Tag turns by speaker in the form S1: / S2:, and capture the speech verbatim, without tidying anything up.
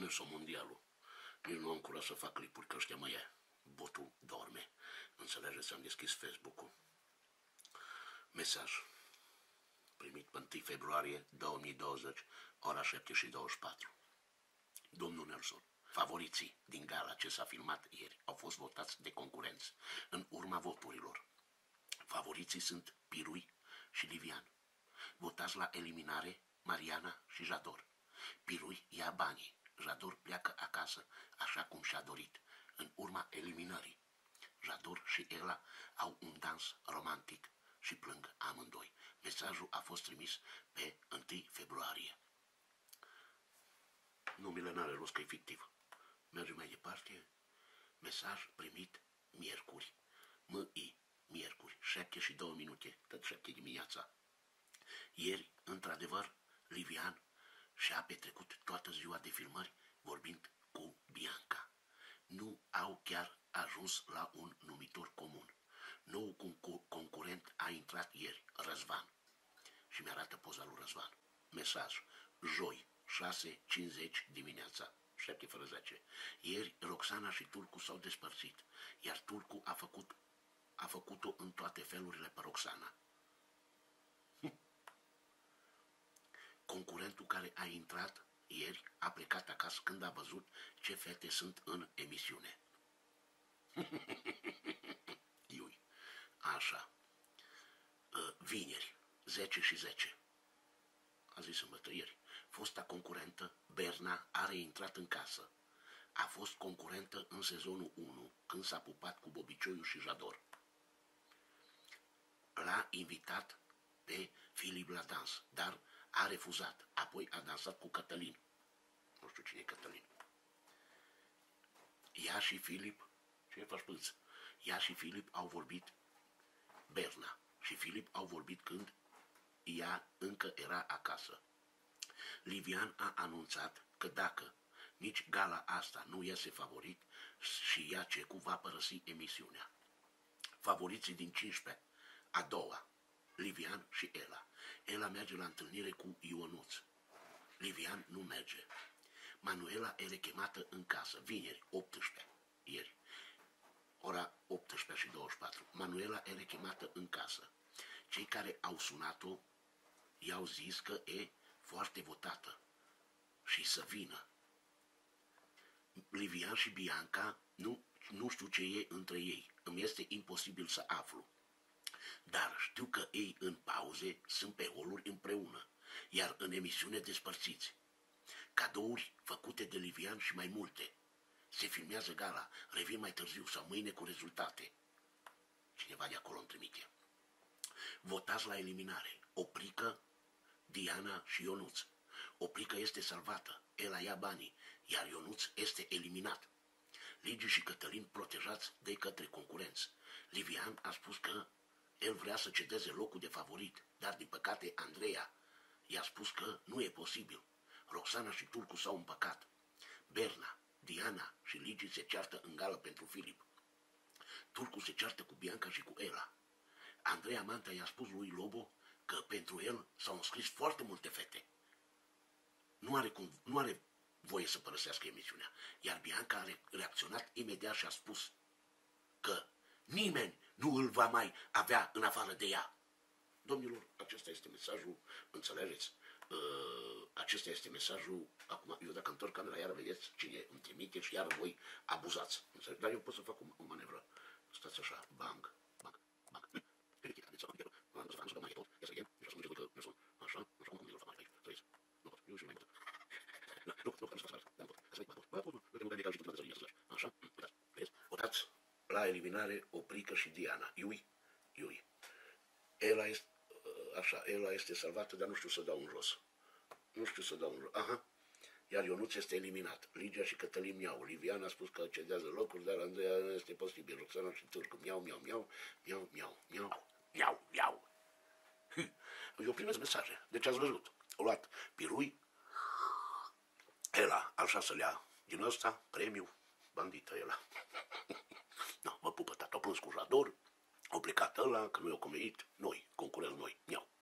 S1: mers-o mondialul. Nici nu am curaj să fac clipuri, că ăștia mă ia. Botul dorme. Înțelegeți, am deschis Facebook-ul. Mesaj. Primit pe întâi februarie două mii douăzeci, ora șapte și douăzeci și patru. Domnul Nelson, favoriții din gala ce s-a filmat ieri au fost votați de concurenți. În urma voturilor, favoriții sunt Pirui și Livian. Votați la eliminare Mariana și Jador. Pirui ia banii. Jador pleacă acasă așa cum și-a dorit. În urma eliminării, Jador și Ela au un dans romantic și plâng amândoi. Mesajul a fost trimis pe întâi februarie. Numele n-are rost că e fictiv. Mergem mai departe. Mesaj primit miercuri. M-I, miercuri, șapte și două minute, tot șapte dimineața. Ieri, într-adevăr, Livian și-a petrecut toată ziua de filmări vorbind cu Bianca. Nu au chiar ajuns la un numitor comun. Noul concurent a intrat ieri, Răzvan. Și mi-arată poza lui Răzvan. Mesaj, joi, șase cincizeci dimineața, șapte fără zece. Ieri Roxana și Turcu s-au despărțit, iar Turcu a făcut a făcut-o în toate felurile pe Roxana. Concurentul care a intrat ieri a plecat acasă când a văzut ce fete sunt în emisiune. Iui. Așa. Vineri, zece și zece. A zis sâmbătă ieri. Fosta concurentă, Berna, a reintrat în casă. A fost concurentă în sezonul unu, când s-a pupat cu Bobicioiu și Jador. L-a invitat pe Filip la dans, dar a refuzat. Apoi a dansat cu Cătălin. Nu știu cine e Cătălin. Ea și Filip, ce faci pânță? Ea și Filip au vorbit, Berna și Filip au vorbit când ea încă era acasă. Livian a anunțat că dacă nici gala asta nu iese favorit, și ea Cecu va părăsi emisiunea. Favoriții din cincisprezece, a doua, Livian și Ela. Ela merge la întâlnire cu Ionuț. Livian nu merge. Manuela e rechemată în casă, vineri, optsprezece, ieri, ora optsprezece și douăzeci și patru. Manuela e rechemată în casă. Cei care au sunat-o i-au zis că e foarte votată și să vină. Livian și Bianca, nu, nu știu ce e între ei, îmi este imposibil să aflu. Dar știu că ei în pauze sunt pe holuri împreună, iar în emisiune despărțiți. Cadouri făcute de Livian și mai multe. Se filmează gala, revin mai târziu sau mâine cu rezultate. Cineva de acolo îmi trimite. Votați la eliminare. Oprică, Diana și Ionuț. Oprică este salvată, Ela ia banii, iar Ionuț este eliminat. Ligi și Cătălin protejați de către concurenți. Livian a spus că el vrea să cedeze locul de favorit, dar din păcate Andreea i-a spus că nu e posibil. Roxana și Turcu s-au împăcat. Berna, Diana și Ligi se ceartă în gală pentru Filip. Turcu se ceartă cu Bianca și cu Ela. Andreea Manta i-a spus lui Lobo că pentru el s-au înscris foarte multe fete. Nu are, cum, nu are voie să părăsească emisiunea. Iar Bianca a reacționat imediat și a spus că nimeni nu îl va mai avea în afară de ea. Domnilor, acesta este mesajul, înțelegeți? Uh, acesta este mesajul. Acum, eu dacă întorc camera, iar vedeți cine îmi trimite și iar voi abuzați. Înțelegeți? Dar eu pot să fac o, o manevră. Stați așa, bang, bang, bang. Așa, așa cum eu fac mai aici. Nu pot, eu și mai mult. Nu, nu, nu, nu, așa, uitați, vezi? Votați la eliminare Oprică și Diana. Iui, Iui. Ela este, așa, Ela este salvată, dar nu știu să dau un jos. Nu știu să dau un jos. Aha. Iar Ionuț este eliminat. Ligia și Cătălin miau. Livian a spus că cedează locuri, dar Andreea nu este posibil. Roxana și Turcu miau, miau, miau, miau, miau, miau, miau, miau. Eu primesc mesaje. Deci ați văzut. Au luat Pirui, Ela, al șaselea din ăsta, premiu, bandită Ela. No, vă pupă, tata, o plâns cu Jador, au plecat ăla, că nu i-au comenit, noi, concurenți noi, miau.